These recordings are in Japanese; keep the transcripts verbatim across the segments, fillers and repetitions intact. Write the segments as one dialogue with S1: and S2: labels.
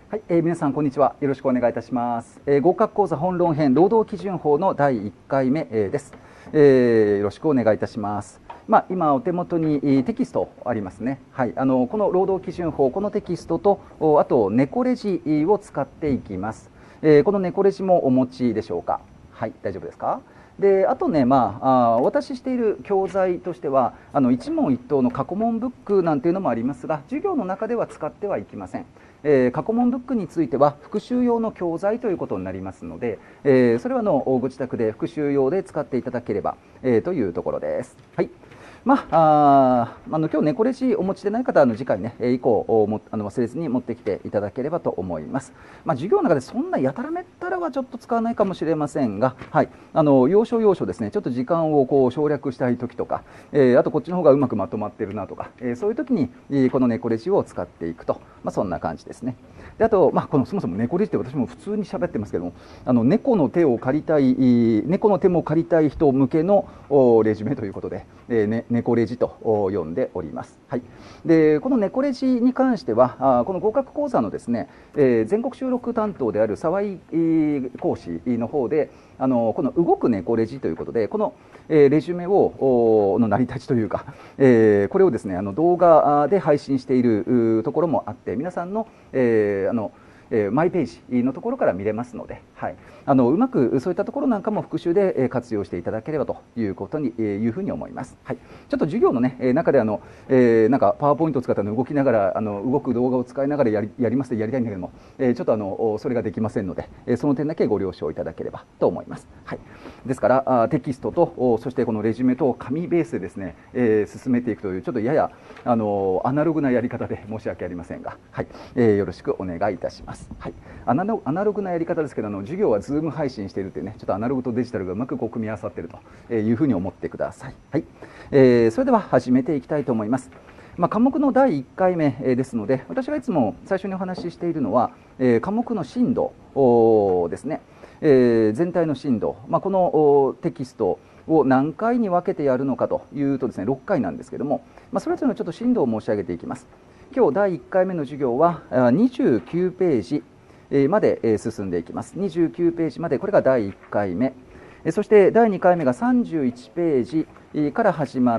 S1: はい、えー、皆さんこんにちは。よろしくお願いいたします。えー、合格講座本論編労働基準法のだいいっかいめ、えー、です、えー。よろしくお願いいたします。まあ、今お手元にテキストありますね。はい、あのこの労働基準法、このテキストとあと猫レジを使っていきます。えー、この猫レジもお持ちでしょうか。はい、大丈夫ですか。であとね、まあ、あお渡ししている教材としてはあの一問一答の過去問ブックなんていうのもありますが、授業の中では使ってはいきません。えー、過去問ブックについては復習用の教材ということになりますので、えー、それはのご自宅で復習用で使っていただければ、えー、というところです。はい。まあ、ああの今日猫レジお持ちでない方はの次回ね以降もあの忘れずに持ってきていただければと思います。まあ、授業の中でそんなやたらめったらはちょっと使わないかもしれませんが、はい、あの要所要所ですね、ちょっと時間をこう省略したい時とか、えー、あとこっちの方がうまくまとまってるなとか、えー、そういう時にこの猫レジを使っていくと、まあ、そんな感じですね。であと、まあ、このそもそも猫レジって私も普通に喋ってますけども、あの猫の手を借りたい猫の手も借りたい人向けのレジュメということで、えーね、猫レジと呼んでおります。はい、でこの猫レジに関してはこの合格講座のですね、えー、全国収録担当である沢井講師の方であのこの動く猫レジということでこの、えー、レジュメをの成り立ちというか、えー、これをですねあの動画で配信しているところもあって、皆さんの、えー、あのえー、マイページのところから見れますので、はい、あのうまくそういったところなんかも復習で活用していただければということに、えー、いうふうに思います。はい、ちょっと授業の、ね、中であの、えー、なんかパワーポイントを使ったの動きながらあの動く動画を使いながらやりやりますとやりたいんだけども、えー、ちょっとあのそれができませんので、えー、その点だけご了承いただければと思います。はい、ですからあテキストとそしてこのレジュメと紙ベースでですね、えー、進めていくというちょっとややあのアナログなやり方で申し訳ありませんが、はい、えー、よろしくお願いいたします。はい、アナロアナログなやり方ですけど、あの授業はズーム配信しているというね、ちょっとアナログとデジタルがうまくこう組み合わさっているというふうに思ってください。はい、えー、それでは始めていきたいと思います。まあ、科目のだいいっかいめですので、私がいつも最初にお話ししているのは、えー、科目の進度ですね、えー、全体の進度、まあ、このテキストを何回に分けてやるのかというとですね、ろっかいなんですけども、まあ、それぞれのちょっと進度を申し上げていきます。今日だいいっかいめの授業はにじゅうきゅうページまで進んでいきます。にじゅうきゅうページまで、これがだいいっかいめ。そしてだいにかいめがさんじゅういちページから始まって、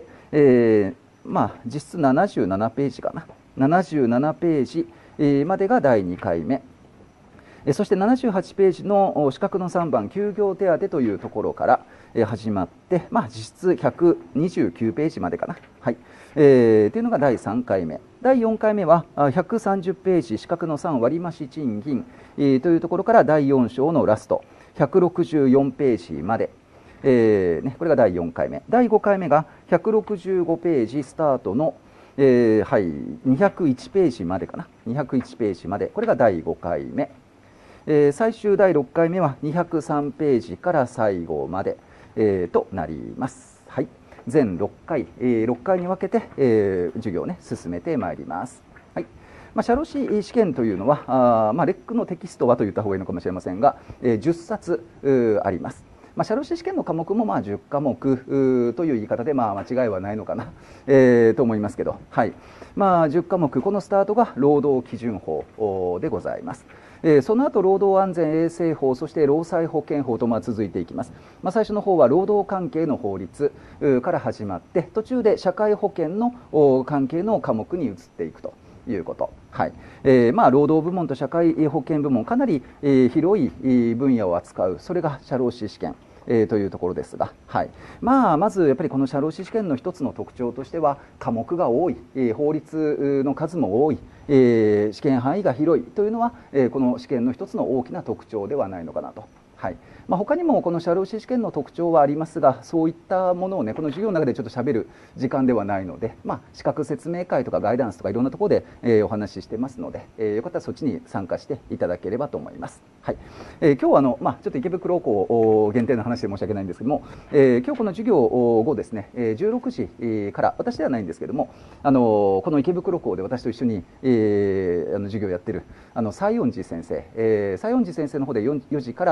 S1: えー、まあ実質ななじゅうななページかな。ななじゅうななページまでがだいにかいめ。そしてななじゅうはちページの四角のさんばん休業手当というところから始まって、まあ、実質ひゃくにじゅうきゅうページまでかな、はいえー、というのがだいさんかいめ。だいよんかいめはひゃくさんじゅうページ四角のさん割増賃金、えー、というところからだいよん章のラストひゃくろくじゅうよんページまで、えーね、これがだいよんかいめ。だいごかいめがひゃくろくじゅうごページスタートのえーはい、にひゃくいちページまでかな、にひゃくいちページまで、これがだいごかいめ。えー、最終だいろっかいめはにひゃくさんページから最後まで、えー、となります。はい、全ろっかい、えー、ろっかいに分けて、えー、授業を、ね、進めてまいります。はい、まあ、社労士試験というのはあ、まあ、レックのテキストはと言った方がいいのかもしれませんが、えー、じゅっさつあります。まあ、社労士試験の科目もまあじゅっかもくという言い方でまあ間違いはないのかな、えー、と思いますけど、はいまあ、じゅっかもく、このスタートが労働基準法でございます。えー、その後労働安全衛生法、そして労災保険法とまあ続いていきます。まあ、最初の方は労働関係の法律から始まって、途中で社会保険の関係の科目に移っていくということ。はいえーまあ、労働部門と社会保険部門、かなり、えー、広い分野を扱う、それが社労士試験えー、というところですが、はいまあ、まずやっぱりこの社労士試験の一つの特徴としては科目が多い、えー、法律の数も多い、えー、試験範囲が広いというのは、えー、この試験の一つの大きな特徴ではないのかなと。はいまあ、他にもこの社労士試験の特徴はありますが、そういったものを、ね、この授業の中でちょっとしゃべる時間ではないので、まあ、資格説明会とかガイダンスとかいろんなところで、えー、お話ししてますので、えー、よかったらそっちに参加していただければと思います。はいえー、今日はあの、まあ、ちょっと池袋校限定の話で申し訳ないんですけども、えー、今日この授業後ですね、じゅうろくじから私ではないんですけども、あのこの池袋校で私と一緒に、えー、あの授業をやってるあの西園寺先生、えー、西園寺先生の方で 4, よじから、え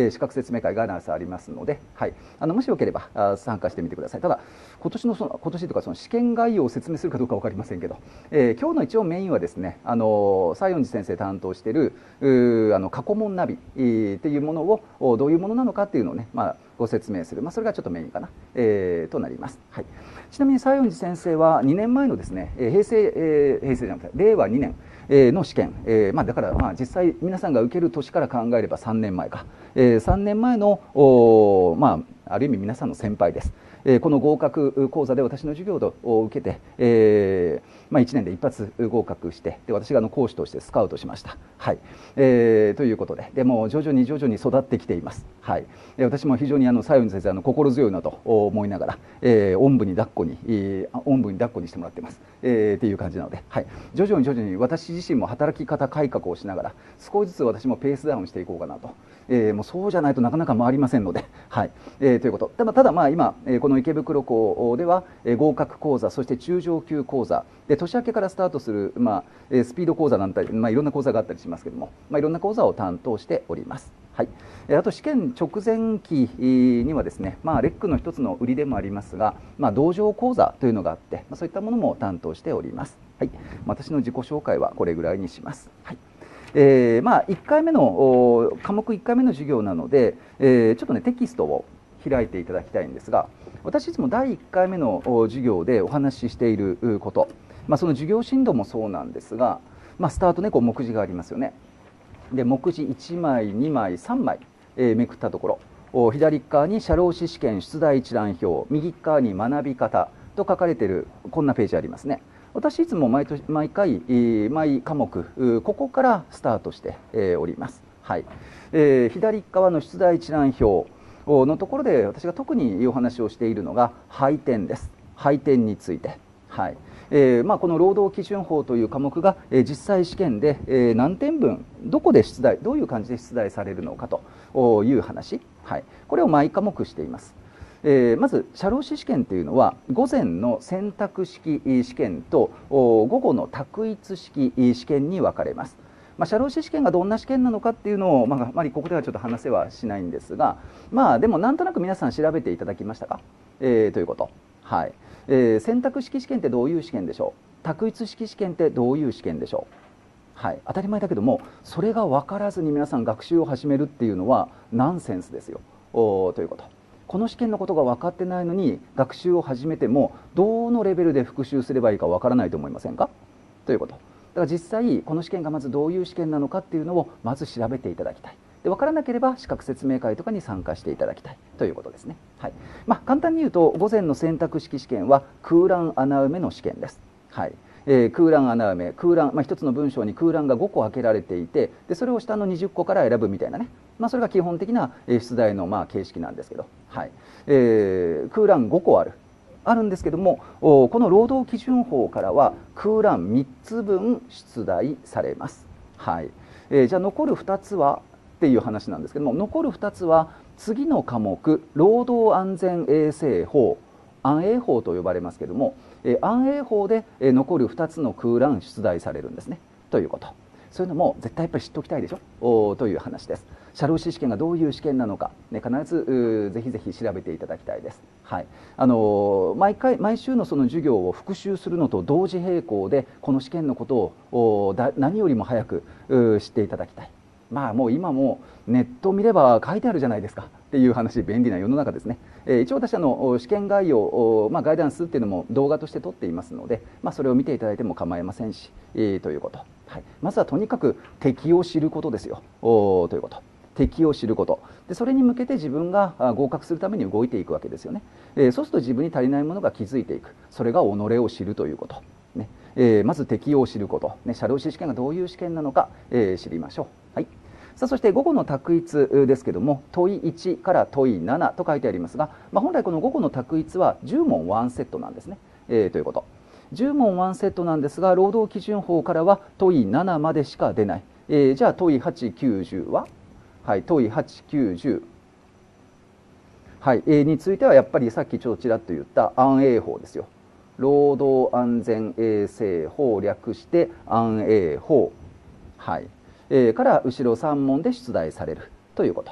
S1: えー、資格説明会ガイダンスありますので、はい、あのもしよければあ参加してみてください。ただ今年のその今年というかその試験概要を説明するかどうか分かりませんけど、えー、今日の一応メインはですね、あの西園寺先生担当しているあの過去問ナビっていうものをどういうものなのかっていうのをね、まあ、ご説明する、まあ、それがちょっとメインかな、えー、となります。はい、ちなみに西園寺先生はにねんまえのですね、平成、えー、平成じゃなくて令和にねんの試験、えーまあ、だからまあ実際皆さんが受ける年から考えればさんねんまえか、えー、さんねんまえのお、まあ、ある意味皆さんの先輩です。えー、この合格講座で私の授業を受けて、えーまあ、いちねんで一発合格して、で私があの講師としてスカウトしました。はい、えー、ということで、でも徐々に徐々に育ってきています。はい、私も非常にあの西園寺先生あの心強いなと思いながら、えー、おんぶに抱っこに、えー、おんぶに抱っこにしてもらってます。えー、っていう感じなので、はい、徐々に徐々に私自身も働き方改革をしながら少しずつ私もペースダウンしていこうかなと、えー、もうそうじゃないとなかなか回りませんので、はい、えー、ということ。ただただまあ今、えー、この池袋校では、えー、合格講座、そして中上級講座で年明けからスタートする、まあ、えー、スピード講座なんたり、まあ、いろんな講座があったりしますけども、まあ、いろんな講座を担当しております。はい、あと試験直前期にはですね、まあ、レックの一つの売りでもありますが、まあ、道場講座というのがあって、まあ、そういったものも担当しております。はい、私の自己紹介はこれぐらいにします。はい、えーまあ、いっかいめの科目いっかいめの授業なので、えー、ちょっとねテキストを開いていただきたいんですが、私いつもだいいっかいめの授業でお話ししていること、まあ、その授業進度もそうなんですが、まあ、スタートねこう目次がありますよね。で目次いちまいにまいさんまい、えー、めくったところ、左側に社労士試験出題一覧表、右側に学び方と書かれているこんなページありますね。私いつも毎年毎回毎科目ここからスタートしております。はい、えー、左側の出題一覧表のところで私が特にお話をしているのが配点です。配点について、はい、えーまあ、この労働基準法という科目が、えー、実際試験で、えー、何点分どこで出題どういう感じで出題されるのかという話、はい、これを毎科目しています。えー、まず社労士試験というのは午前の選択式試験と午後の択一式試験に分かれます。まあ、社労士試験がどんな試験なのかっていうのを、まあ、あまりここではちょっと話せはしないんですが、まあでもなんとなく皆さん調べていただきましたか、えー、ということ。はい、えー、選択式試験ってどういう試験でしょう。択一式試験ってどういう試験でしょう。はい、当たり前だけどもそれが分からずに皆さん学習を始めるっていうのはナンセンスですよおということ。この試験のことが分かってないのに学習を始めてもどのレベルで復習すればいいか分からないと思いませんかということ。だから実際この試験がまずどういう試験なのかっていうのをまず調べていただきたい。で分からなければ資格説明会とかに参加していただきたいということですね。はい、まあ、簡単に言うと午前の選択式試験は空欄穴埋めの試験です。はい、えー、空欄穴埋め空欄、まあ、一つの文章に空欄がごこ開けられていて、でそれを下のにじゅっこから選ぶみたいなね、まあ、それが基本的な出題のまあ形式なんですけど、はい、えー、空欄ごこあるあるんですけども、この労働基準法からは空欄みっつぶん出題されます。はい、えー、じゃあ残るふたつはっていう話なんですけども、残るふたつは次の科目労働安全衛生法安衛法と呼ばれますけども、安衛法で残るふたつの空欄出題されるんですねということ。そういうのも絶対やっぱり知っておきたいでしょという話です。社労士試験がどういう試験なのか、ね、必ずぜひぜひ調べていただきたいです。はい、あの毎回毎週のその授業を復習するのと同時並行でこの試験のことをだ何よりも早く知っていただきたい。まあもう今もネットを見れば書いてあるじゃないですかっていう話、便利な世の中ですね。えー、一応私あの試験概要、まあ、ガイダンスっていうのも動画として撮っていますので、まあ、それを見ていただいても構いませんし、えー、ということ、はい、まずはとにかく敵を知ることですよということ。敵を知ることで、それに向けて自分が合格するために動いていくわけですよね。えー、そうすると自分に足りないものが気づいていく、それが己を知るということね。えー、まず敵を知ること、ね、社労士試験がどういう試験なのか、えー、知りましょう。はい、さあそして午後の択一ですけども、問いいちから問いななと書いてありますが、まあ、本来この午後の択一はじゅうもんワンセットなんですね、えー、ということ。じゅうもんワンセットなんですが、労働基準法からは問いななまでしか出ない。えー、じゃあ問いはち、きゅう、じゅうは、はい、問いはち、きゅう、じゅう、はい、えー、についてはやっぱりさっきちょっとちらっと言った安衛法ですよ。労働安全衛生法略して安衛法、はい、えー、から後ろさん問で出題されるということ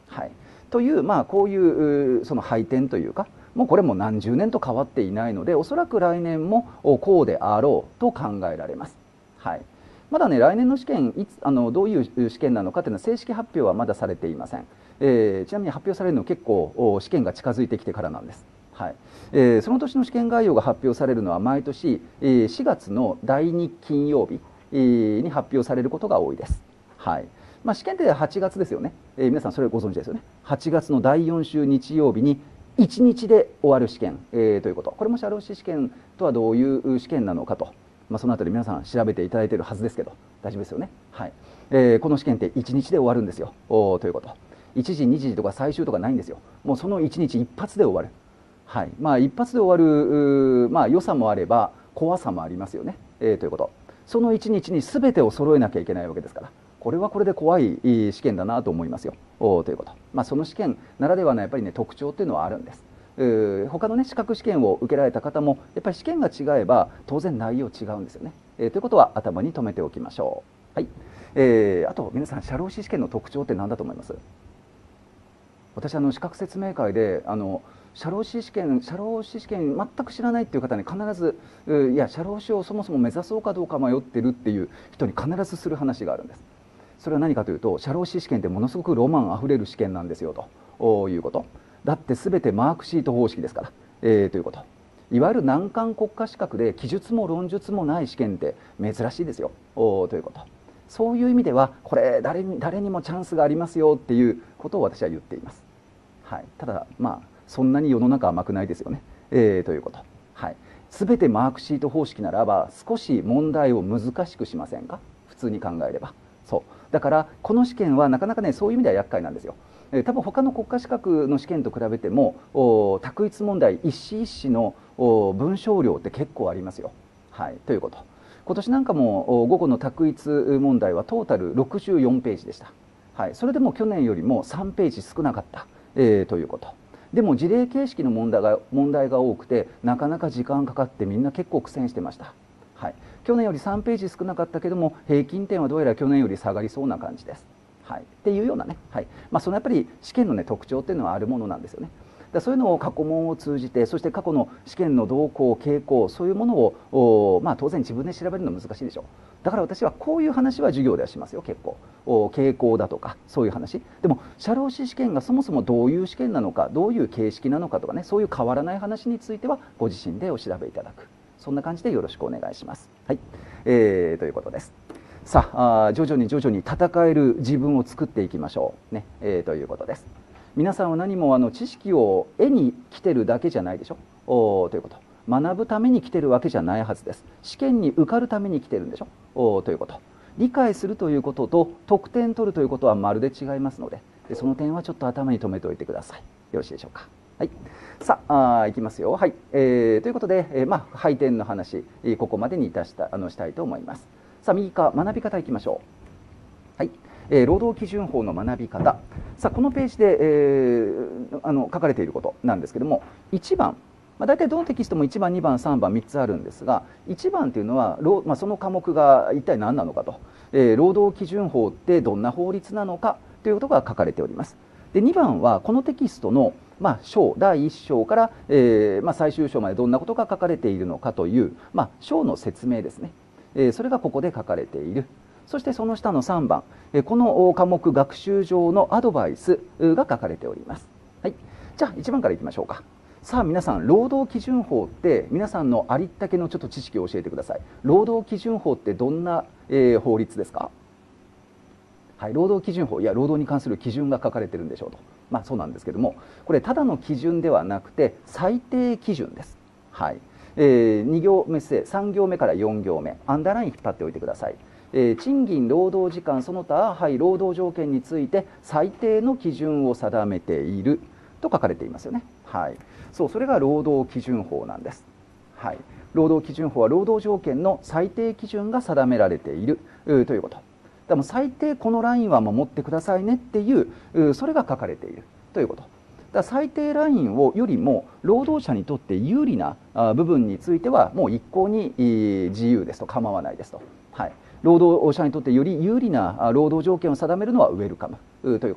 S1: はい、という、まあ、こういうその配点というか、もうこれも何十年と変わっていないので、おそらく来年もこうであろうと考えられます。はい、まだね、来年の試験いつあのどういう試験なのかというのは正式発表はまだされていません。えー、ちなみに発表されるのは結構試験が近づいてきてからなんです。はい、えー、その年の試験概要が発表されるのは毎年しがつのだいに金曜日に発表されることが多いです。はい、まあ、試験ってはちがつですよね。えー、皆さんそれをご存知ですよね。はちがつのだいよん週日曜日にいちにちで終わる試験、えー、ということ。これも社労士試験とはどういう試験なのかと、まあ、そのあたり皆さん調べていただいているはずですけど大丈夫ですよね。はい、えー、この試験っていちにちで終わるんですよ。おということ。いちじにじとか最終とかないんですよ。もうそのいちにち一発で終わる。はい、まあ一発で終わる、まあ、良さもあれば怖さもありますよね。えー、ということ。そのいちにちに全てを揃えなきゃいけないわけですから、これはこれで怖い試験だなと思いますよ。おということ。まあ、その試験ならではのやっぱりね特徴っていうのはあるんです。他のね資格試験を受けられた方もやっぱり試験が違えば当然内容違うんですよね。えー、ということは頭に留めておきましょう。はい、えー、あと皆さん社労士試験の特徴って何だと思います？私あの資格説明会であの社労士試験社労士試験全く知らないっていう方に必ずいや社労士をそもそも目指そうかどうか迷ってるっていう人に必ずする話があるんです。それは何かというと、社労士試験ってものすごくロマンあふれる試験なんですよということ。だって全てマークシート方式ですから、えー、ということ。いわゆる難関国家資格で記述も論述もない試験って珍しいですよということ。そういう意味ではこれ 誰に、誰にもチャンスがありますよっていうことを私は言っています。はい、ただまあそんなに世の中甘くないですよね、えー、ということ。はい、全てマークシート方式ならば少し問題を難しくしませんか？普通に考えれば。そうだからこの試験はなかなかねそういう意味では厄介なんですよ。えー、多分他の国家資格の試験と比べても択一問題一紙一紙の文章量って結構ありますよ。はい、ということ。今年なんかも午後の択一問題はトータルろくじゅうよんページでした。はい、それでも去年よりもさんページ少なかった、えー、ということ。でも事例形式の問題が問題が多くてなかなか時間かかってみんな結構苦戦してました。はい、去年よりさんページ少なかったけども平均点はどうやら去年より下がりそうな感じです。はい、っていうようなね、はい、まあ、そのやっぱり試験の、ね、特徴っていうのはあるものなんですよね。だそういうのを過去問を通じて、そして過去の試験の動向傾向そういうものを、まあ、当然自分で調べるのは難しいでしょう。だから私はこういう話は授業ではしますよ。結構傾向だとかそういう話でも社労士試験がそもそもどういう試験なのかどういう形式なのかとかね、そういう変わらない話についてはご自身でお調べいただく、そんな感じでよろしくお願いします。はい、えー、ということです。さあ、徐々に徐々に戦える自分を作っていきましょうね、えー、ということです。皆さんは何もあの知識を得に来てるだけじゃないでしょおということ。学ぶために来てるわけじゃないはずです。試験に受かるために来てるんでしょおということ。理解するということと得点取るということはまるで違いますので、その点はちょっと頭に留めておいてください。よろしいでしょうか。はい、さあ、あいきますよ。はい、えー、ということで、えー、まあ配点の話ここまでにいたしたあのしたいと思います。さあ、右側学び方いきましょう。はい、えー、労働基準法の学び方。さあ、このページで、えー、あの書かれていることなんですけども、いちばん、まあ、大体どのテキストもいちばんにばんさんばんみっつあるんですが、いちばんというのは、まあ、その科目が一体何なのかと、えー、労働基準法ってどんな法律なのかということが書かれております。でにばんはこのテキストの、まあ、章だいいっ章から、えーまあ、最終章までどんなことが書かれているのかという、まあ、章の説明ですね、えー、それがここで書かれている。そしてその下のさんばん、この科目学習上のアドバイスが書かれております。はい、じゃあいちばんからいきましょうか。さあ皆さん、労働基準法って皆さんのありったけのちょっと知識を教えてください。労働基準法ってどんな、えー、法律ですか？はい、労働基準法、いや労働に関する基準が書かれてるんでしょうと。まあそうなんですけども、これただの基準ではなくて最低基準です。はい、えー、に行目せさん行目からよん行目アンダーライン引っ張っておいてください。えー、賃金労働時間その他、はい、労働条件について最低の基準を定めていると書かれていますよね。はい、そうそれが労働基準法なんです。はい、労働基準法は労働条件の最低基準が定められているということ。でも最低このラインは守ってくださいねっていうそれが書かれているということ。だから最低ラインをよりも労働者にとって有利な部分についてはもう一向に自由ですと、構わないですと。はい、労働者にとってより有利な労働条件を定めるのはウェルカムということ。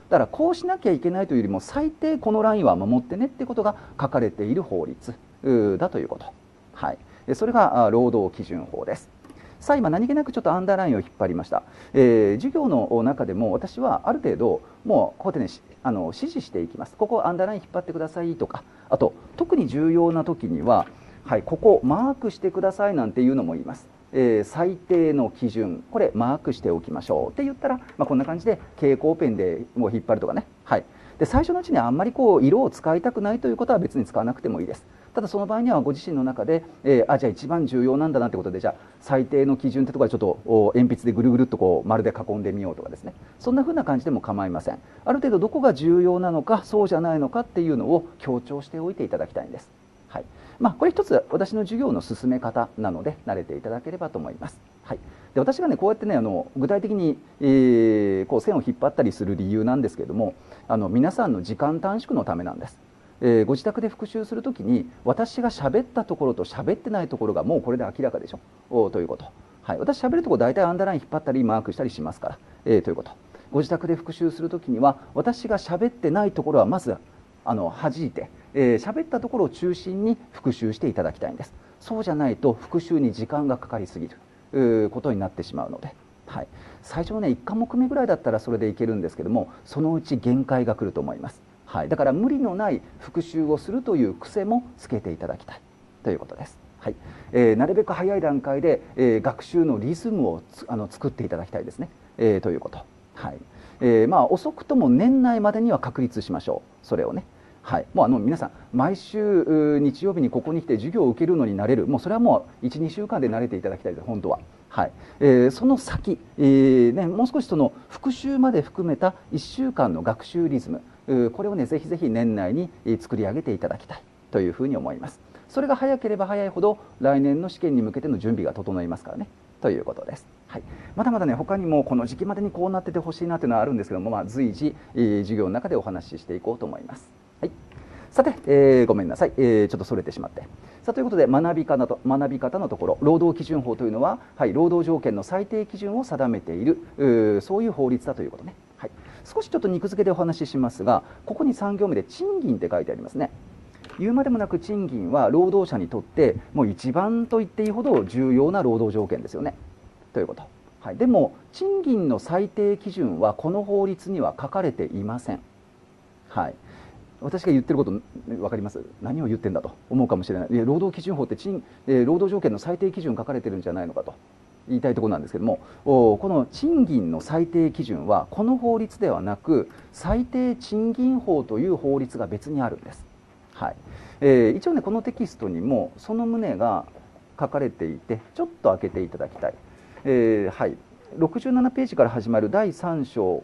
S1: だからこうしなきゃいけないというよりも最低このラインは守ってねってことが書かれている法律だということ、はい、それが労働基準法です。さあ今何気なくちょっとアンダーラインを引っ張りました、えー、授業の中でも私はある程度もうこうやってねあの指示していきます。ここアンダーライン引っ張ってくださいとか、あと特に重要な時には、はい、ここマークしてくださいなんていうのも言います。えー、最低の基準これマークしておきましょうって言ったら、まあ、こんな感じで蛍光ペンでもう引っ張るとかね、はい、で最初のうちにあんまりこう色を使いたくないということは別に使わなくてもいいです。ただその場合にはご自身の中で、えー、あじゃあ一番重要なんだなってことで、じゃあ最低の基準ってところでちょっと鉛筆でぐるぐるっとこう丸で囲んでみようとかですね、そんな風な感じでも構いません。ある程度どこが重要なのかそうじゃないのかっていうのを強調しておいていただきたいんです。はい、まあ、これ一つ私の授業の進め方なので慣れていただければと思います。はい、で私がねこうやってねあの具体的に、えー、こう線を引っ張ったりする理由なんですけれども、あの皆さんの時間短縮のためなんです。えー、ご自宅で復習するときに私が喋ったところと喋ってないところがもうこれで明らかでしょおということ、はい、私喋るところ大体アンダーライン引っ張ったりマークしたりしますから、えー、ということ、ご自宅で復習するときには私が喋ってないところはまずあの弾いて、えー、喋ったところを中心に復習していただきたいんです。そうじゃないと復習に時間がかかりすぎることになってしまうので、はい、最初のねいち科目目ぐらいだったらそれでいけるんですけども、そのうち限界が来ると思います。はい、だから無理のない復習をするという癖もつけていただきたいということです。はい、えー、なるべく早い段階で、えー、学習のリズムをつあの作っていただきたいですね、えー、ということ、はい、えー、まあ遅くとも年内までには確立しましょう、それをね。はい、もうあの皆さん毎週日曜日にここに来て授業を受けるのになれる、もうそれはもういち、にしゅうかんで慣れていただきたいです本当は。はい、えー、その先、えーね、もう少しその復習まで含めたいっしゅうかんの学習リズム、これをねぜひぜひ年内に作り上げていただきたいというふうに思います。それが早ければ早いほど来年の試験に向けての準備が整いますからねということです。はい、まだまだね他にもこの時期までにこうなっててほしいなというのはあるんですけども、まあ、随時、えー、授業の中でお話ししていこうと思います。はい、さて、えー、ごめんなさい、えー、ちょっとそれてしまって。さあということで学び方と学び方のところ、労働基準法というのは、はい、労働条件の最低基準を定めているそういう法律だということね。はい、少しちょっと肉付けでお話ししますが、ここにさん行目で賃金って書いてありますね。言うまでもなく賃金は労働者にとってもう一番と言っていいほど重要な労働条件ですよねということ。はい、でも賃金の最低基準はこの法律には書かれていません。はい、私が言ってること分かります？何を言ってんだと思うかもしれない。労働基準法って賃、労働条件の最低基準書かれてるんじゃないのかと言いたいところなんですけども、この賃金の最低基準はこの法律ではなく最低賃金法という法律が別にあるんです。はい、えー、一応ねこのテキストにもその旨が書かれていて、ちょっと開けていただきたい。えーはい、ろくじゅうななページから始まるだいさん章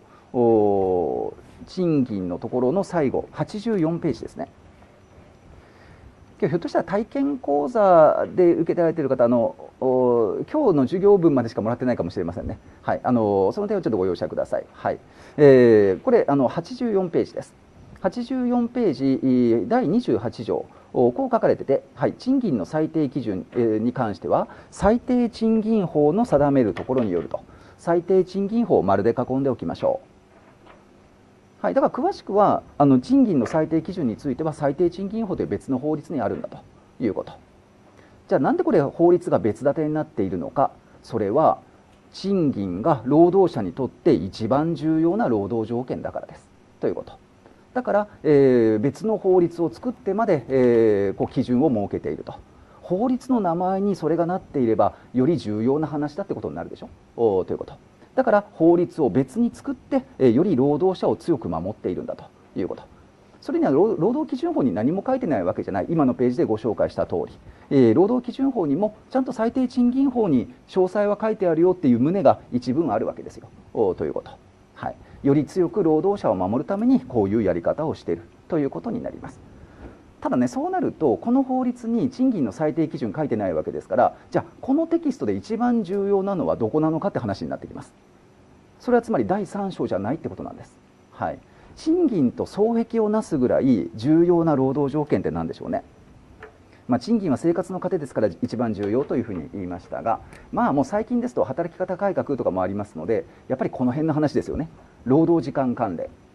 S1: 賃金のところの最後はちじゅうよんページですね。今日ひょっとしたら体験講座で受けてられている方の今日の授業分までしかもらってないかもしれませんね。はい、あのその点をちょっとご容赦ください。はい、えー、これあのはちじゅうよんページです。はちじゅうよんページだいにじゅうはち条こう書かれてて、はい、賃金の最低基準に関しては最低賃金法の定めるところによると、最低賃金法を丸で囲んでおきましょう。はい、だから詳しくはあの賃金の最低基準については最低賃金法という別の法律にあるんだということ。じゃあなんでこれ法律が別立てになっているのか。それは賃金が労働者にとって一番重要な労働条件だからですということ。だから、えー、別の法律を作ってまで、えー、こう基準を設けていると。法律の名前にそれがなっていればより重要な話だってことになるでしょおということ。だから法律を別に作って、えー、より労働者を強く守っているんだということ。それには労働基準法に何も書いてないわけじゃない。今のページでご紹介した通り、えー、労働基準法にもちゃんと最低賃金法に詳細は書いてあるよっていう旨が一文あるわけですよおということ。はい、より強く労働者を守るためにこういうやり方をしているということになります。ただね、そうなるとこの法律に賃金の最低基準書いてないわけですから、じゃあこのテキストで一番重要なのはどこなのかって話になってきます。それはつまりだいさん章じゃないってことなんです。はい、賃金と双璧をなすぐらい重要な労働条件って何でしょうね。まあ、賃金は生活の糧ですから一番重要というふうに言いましたが、まあもう最近ですと働き方改革とかもありますので、やっぱりこの辺の話ですよね。労働時間関連、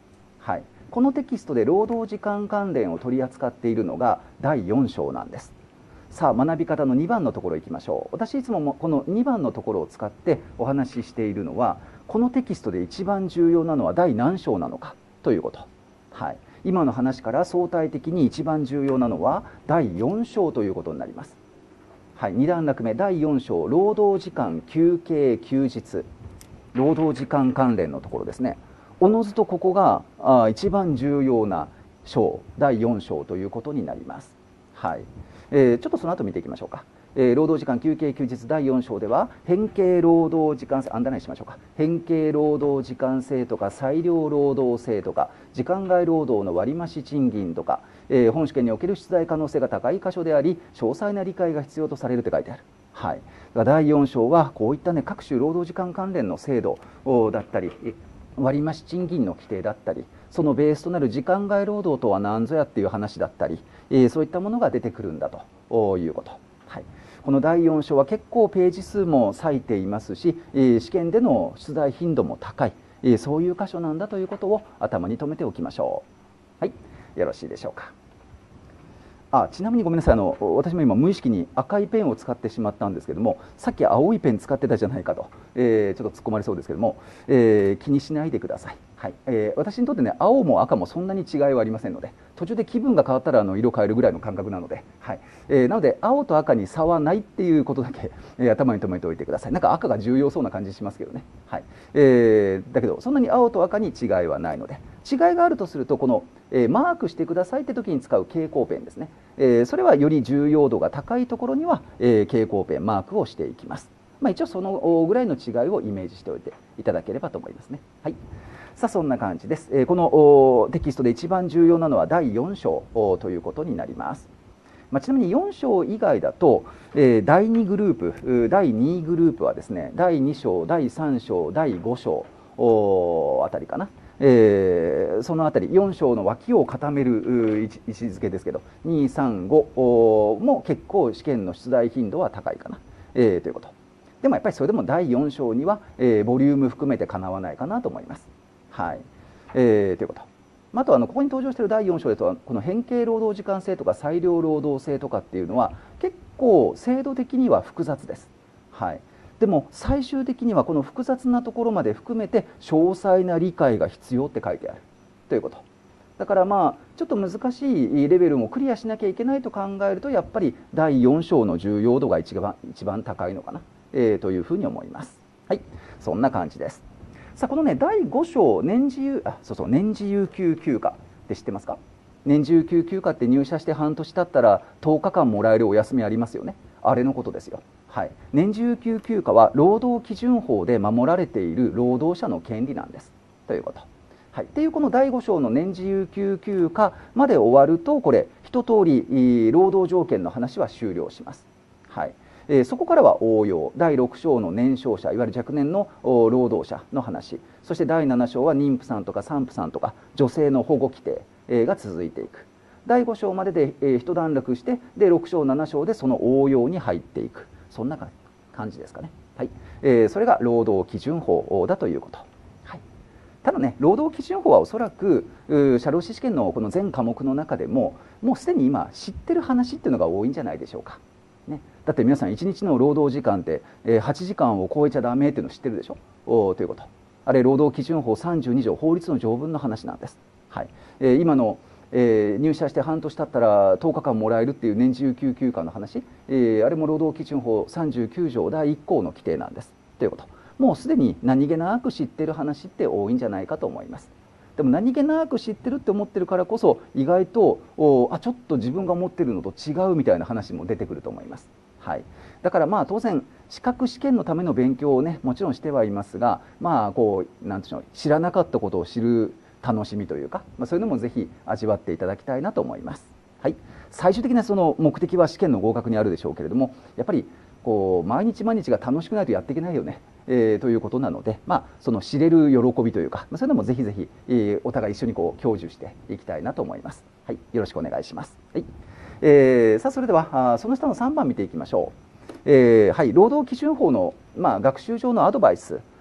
S1: はい、このテキストで労働時間関連を取り扱っているのがだいよん章なんです。さあ学び方のにばんのところいきましょう。私いつもこのにばんのところを使ってお話ししているのは、このテキストで一番重要なのは第何章なのかということ、はい、今の話から相対的に一番重要なのはだいよん章ということになります。はい、に段落目だいよん章、労働時間休憩休日、労働時間関連のところですね。おのずとここがあ一番重要な章、だいよん章ということになります。はい、えー、ちょっとその後見ていきましょうか。えー、労働時間休憩休日だいよん章では変形労働時間制、アンダーラインしましょうか。変形労働時間制とか裁量労働制とか時間外労働の割増賃金とか、えー、本試験における出題可能性が高い箇所であり詳細な理解が必要とされるって書いてある。はい、だいよん章はこういった、ね、各種労働時間関連の制度だったり割増賃金の規定だったり、そのベースとなる時間外労働とは何ぞやっていう話だったり、えー、そういったものが出てくるんだということ。はい、このだいよん章は結構ページ数も割いていますし、えー、試験での出題頻度も高い、えー、そういう箇所なんだということを頭に留めておきましょう。はい、よろしいでしょうか。あ、ちなみにごめんなさい、あの私も今無意識に赤いペンを使ってしまったんですけども、さっき青いペン使ってたじゃないかと、えー、ちょっと突っ込まれそうですけども、えー、気にしないでください。はい、えー、私にとってね、青も赤もそんなに違いはありませんので、途中で気分が変わったらあの色変えるぐらいの感覚なので、はい、えー、なので青と赤に差はないっていうことだけ、えー、頭に留めておいてください。なんか赤が重要そうな感じしますけどね、はい、えー、だけどそんなに青と赤に違いはないので、違いがあるとするとこの、えー、マークしてくださいって時に使う蛍光ペンですね、えー、それはより重要度が高いところには、えー、蛍光ペンマークをしていきます。まあ、一応そのぐらいの違いをイメージしておいていただければと思いますね。はい、さあそんな感じです。えー、このテキストで一番重要なのはだいよん章ということになります。まあ、ちなみによん章以外だと、えー、だいにグループだいにグループはですね、だいに章だいさん章だいご章あたりかな、えー、そのあたりよん章の脇を固める位置づけですけど、にさんごも結構試験の出題頻度は高いかな、えー、ということ。でもやっぱりそれでもだいよん章には、えー、ボリューム含めてかなわないかなと思います。はい、えー、ということ。あとはあのここに登場しているだいよん章ではこの変形労働時間制とか裁量労働制とかっていうのは結構制度的には複雑です。はい、でも最終的にはこの複雑なところまで含めて詳細な理解が必要って書いてあるということ。だからまあちょっと難しいレベルもクリアしなきゃいけないと考えると、やっぱりだいよん章の重要度が一番一番高いのかな、えー、というふうに思います。はい、そんな感じです。さあこのねだいご章、年次有あそうそう年次有給休暇って知ってますか？年次有給休暇って入社して半年経ったらとおかかんもらえるお休みありますよね。あれのことですよ。はい、年次有給休暇は労働基準法で守られている労働者の権利なんですということ。はい、っていうこのだいご章の年次有給休暇まで終わると、これ一通り労働条件の話は終了します。はい、えー、そこからは応用、だいろく章の年少者、いわゆる若年の労働者の話、そしてだいなな章は妊婦さんとか産婦さんとか女性の保護規定が続いていく。だいご章までで一段落して、でろく章なな章でその応用に入っていく、そんな感じですかね。はい、えー、それが労働基準法だということ。はい、ただね、労働基準法はおそらく社労士試験のこの全科目の中でももうすでに今知ってる話っていうのが多いんじゃないでしょうか。ね、だって皆さんいちにちの労働時間ってはちじかんを超えちゃダメっていうの知ってるでしょおということ。あれ労働基準法さんじゅうに条、法律の条文の話なんです。はい、えー、今のえー、入社して半年経ったらとおかかんもらえるっていう年次有給休暇の話、えー、あれも労働基準法さんじゅうきゅう条だいいっ項の規定なんですということ。もうすでに何気なく知ってる話って多いんじゃないかと思います。でも何気なく知ってるって思ってるからこそ、意外とおあちょっと自分が思ってるのと違うみたいな話も出てくると思います。はい、だからまあ当然資格試験のための勉強をねもちろんしてはいますが、まあこうなんていうの、知らなかったことを知る楽しみというか、まあ、そういうのもぜひ味わっていただきたいなと思います。はい、最終的なその目的は試験の合格にあるでしょうけれども、やっぱりこう毎日毎日が楽しくないとやっていけないよね、えー、ということなので、まあ、その知れる喜びというか、まあ、そういうのもぜひぜひ、えー、お互い一緒にこう享受していきたいなと思います。はい、よろしくお願いします。はい、えー、さあそれではあその下のさんばん見ていきましょう。えーはい、労働基準法の、まあ、学習上のアドバイス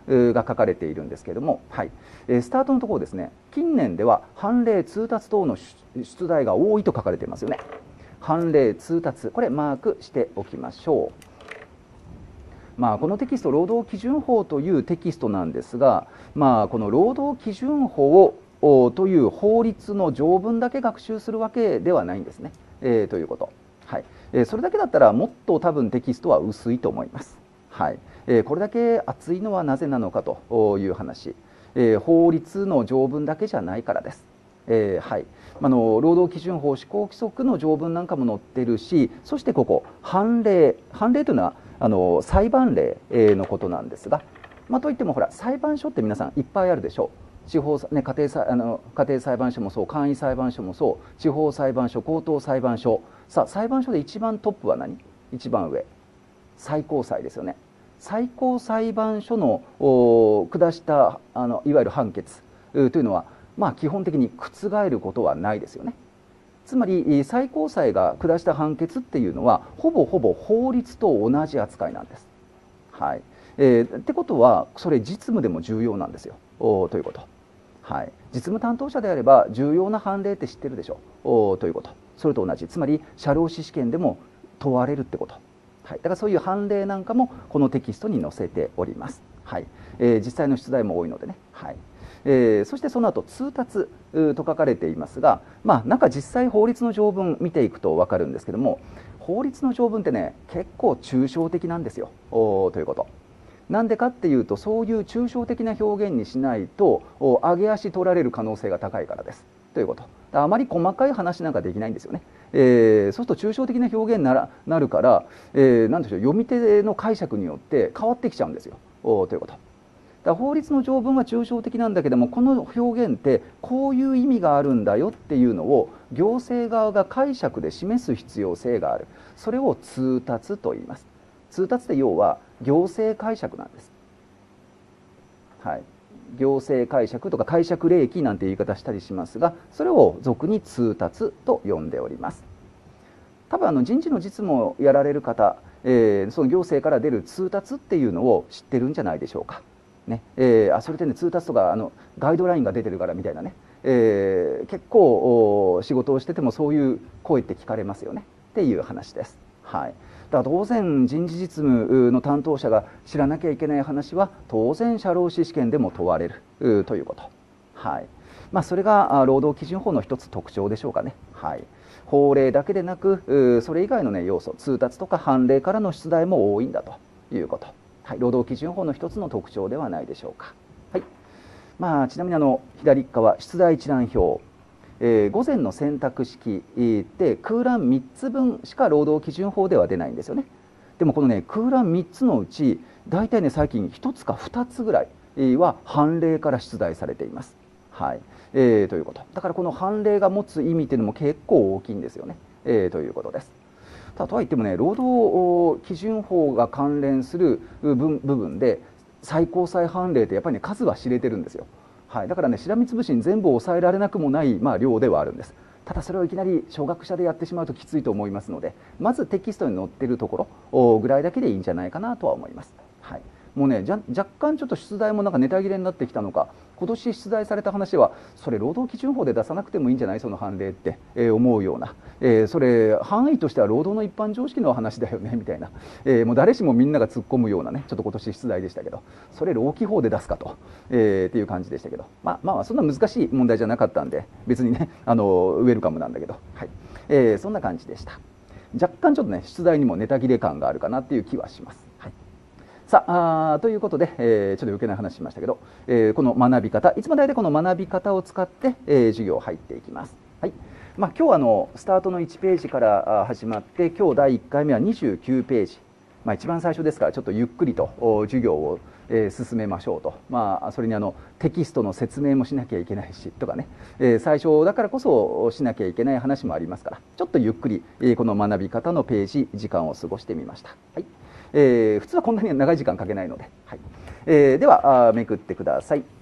S1: が書かれているんですけれども、はい、スタートのところですね、近年では判例通達等の出題が多いと書かれていますよね。判例通達、これマークしておきましょう。まあ、このテキスト、労働基準法というテキストなんですが、まあ、この労働基準法をという法律の条文だけ学習するわけではないんですね、えー、ということ、はいえー、それだけだったらもっと多分テキストは薄いと思います、はいえー、これだけ厚いのはなぜなのかという話、えー、法律の条文だけじゃないからです、えーはいあの労働基準法施行規則の条文なんかも載ってるし、そしてここ判例、判例というのはあの裁判例のことなんですが、まあ、といってもほら裁判所って皆さんいっぱいあるでしょう。地方、ね、家庭裁あの家庭裁判所もそう、簡易裁判所もそう、地方裁判所、高等裁判所、さあ裁判所で一番トップは何？一番上、最高裁ですよね。最高裁判所の下したあのいわゆる判決というのは、まあ、基本的に覆ることはないですよね。つまり最高裁が下した判決っていうのはほぼほぼ法律と同じ扱いなんです。はいえー、ってことはそれ実務でも重要なんですよということ、はい、実務担当者であれば重要な判例って知ってるでしょということ、それと同じ、つまり社労士試験でも問われるってこと、はい、だからそういう判例なんかもこのテキストに載せております。はいえー、実際の出題も多いのでね、はいえー、そしてその後通達と書かれていますが、まあ、なんか実際法律の条文見ていくと分かるんですけども、法律の条文ってね結構抽象的なんですよということ。なんでかっていうと、そういう抽象的な表現にしないと上げ足取られる可能性が高いからですということ。あまり細かい話なんかできないんですよね。えー、そうすると抽象的な表現にならなるから、えー、なんでしょう、読み手の解釈によって変わってきちゃうんですよということ。だから法律の条文は抽象的なんだけども、この表現ってこういう意味があるんだよっていうのを行政側が解釈で示す必要性がある。それを通達と言います。通達って要は行政解釈なんです。はい、行政解釈とか解釈例記なんて言い方したりしますが、それを俗に通達と呼んでおります。多分あの人事の実務をやられる方、えー、その行政から出る通達っていうのを知ってるんじゃないでしょうか。ねえー、あそれでね通達とかあのガイドラインが出てるからみたいなね、えー、結構仕事をしててもそういう声って聞かれますよねっていう話です。はい、だから当然人事実務の担当者が知らなきゃいけない話は当然社労士試験でも問われるということ、はいまあ、それが労働基準法の一つ特徴でしょうかね。はい、法令だけでなくそれ以外の、ね、要素、通達とか判例からの出題も多いんだということ、はい、労働基準法の一つの特徴ではないでしょうか。はいまあ、ちなみにあの左側出題一覧表、えー、午前の選択式って空欄みっつぶんしか労働基準法では出ないんですよね。でもこのね空欄みっつのうち大体ね最近ひとつかふたつぐらいは判例から出題されています。はいえー、ということ。だからこの判例が持つ意味っていうのも結構大きいんですよね、えー、ということです。とはいってもね労働基準法が関連する部分で最高裁判例ってやっぱりね数は知れてるんですよ。はい、だからねしらみつぶしに全部抑えられなくもない、まあ、量ではあるんです。ただそれをいきなり初学者でやってしまうときついと思いますので、まずテキストに載っているところぐらいだけでいいんじゃないかなとは思います。はい、もうね若干ちょっと出題もなんかネタ切れになってきたのか、今年出題された話はそれ労働基準法で出さなくてもいいんじゃないその判例って、えー、思うような、えー、それ範囲としては労働の一般常識の話だよねみたいな、えー、もう誰しもみんなが突っ込むようなねちょっと今年出題でしたけど、それ労基法で出すかと、えー、っていう感じでしたけど、まあまあそんな難しい問題じゃなかったんで別にねあのウェルカムなんだけど、はいえー、そんな感じでした。若干ちょっとね出題にもネタ切れ感があるかなっていう気はします。はいさああということで、えー、ちょっと余計な話しましたけど、えー、この学び方、いつも大体この学び方を使って、えー、授業入っていきます。はいまあ、今日はあのスタートのいちページから始まって今日だいいっかいめはにじゅうきゅうページ、まあ、一番最初ですからちょっとゆっくりと授業を、えー、進めましょうと、まあ、それにあのテキストの説明もしなきゃいけないしとかね、えー、最初だからこそしなきゃいけない話もありますからちょっとゆっくり、えー、この学び方のページ時間を過ごしてみました。はいえー、普通はこんなに長い時間かけないので、はいえー、ではめくってください。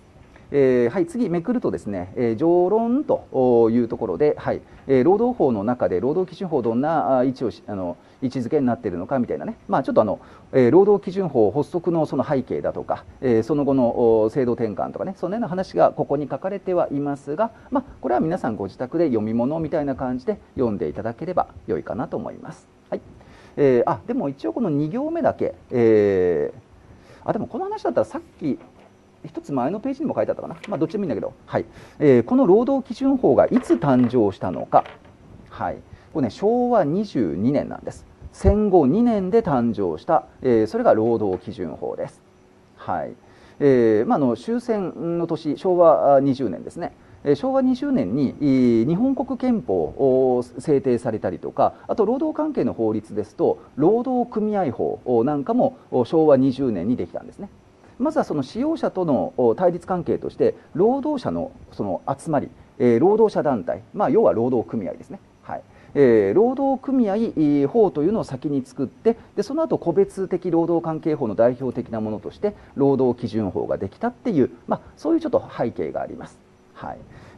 S1: えーはい、次めくるとですね、えー、条論というところで、はい、えー、労働法の中で労働基準法どんな位置をあの位置づけになっているのかみたいなね、まあ、ちょっとあの、えー、労働基準法発足のその背景だとか、えー、その後の制度転換とかね、そのような話がここに書かれてはいますが、まあ、これは皆さんご自宅で読み物みたいな感じで読んでいただければ良いかなと思います。はい、えー、あでも一応このに行目だけ、えー、あでもこの話だったらさっき一つ前のページにも書いてあったかな、まあ、どっちでもいいんだけど、はいえー、この労働基準法がいつ誕生したのか、はい、これね、しょうわにじゅうにねんなんです。戦後にねんで誕生した、えー、それが労働基準法です。はいえーまあ、の終戦の年、しょうわにじゅうねんですね。しょうわにじゅうねんに日本国憲法を制定されたりとか、あと労働関係の法律ですと労働組合法なんかもしょうわにじゅうねんにできたんですね。まずはその使用者との対立関係として労働者のその集まり、労働者団体、まあ、要は労働組合ですね、はいえー、労働組合法というのを先に作って、でその後個別的労働関係法の代表的なものとして労働基準法ができたっていう、まあ、そういうちょっと背景があります。はい